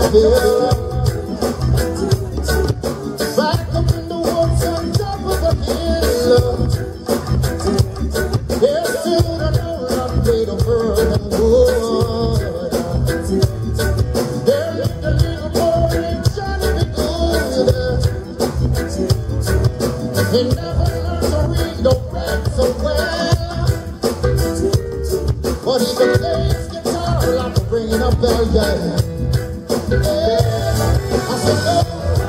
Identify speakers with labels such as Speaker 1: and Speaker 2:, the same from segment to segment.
Speaker 1: feel. Back up in the woods on top of the hill. There's still an old made of earth and wood. There lived a little boy named Johnny B. Good. He never learned to read or write so well, but he could play his guitar like a ringing a bell, yeah. I said, oh,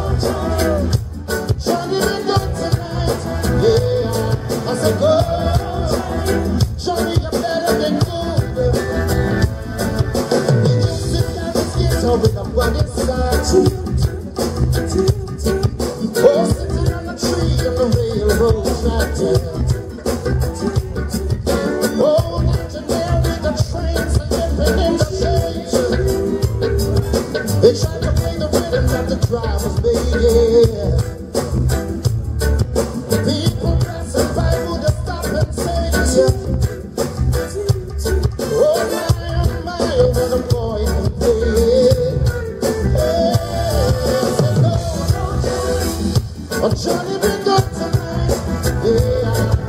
Speaker 1: Johnny be good tonight, yeah. I said, oh, Johnny, you better be good. He just sit down his guitar with a one inside. Oh, sitting on a tree on the railroad track, yeah. Oh, legendary, the trains are living in the shade. They tried to play the rhythm that the drivers made, yeah. People passing by would have stopped and said, oh my, what a boy can play. Hey, I said, no, oh, Johnny be good tonight, yeah.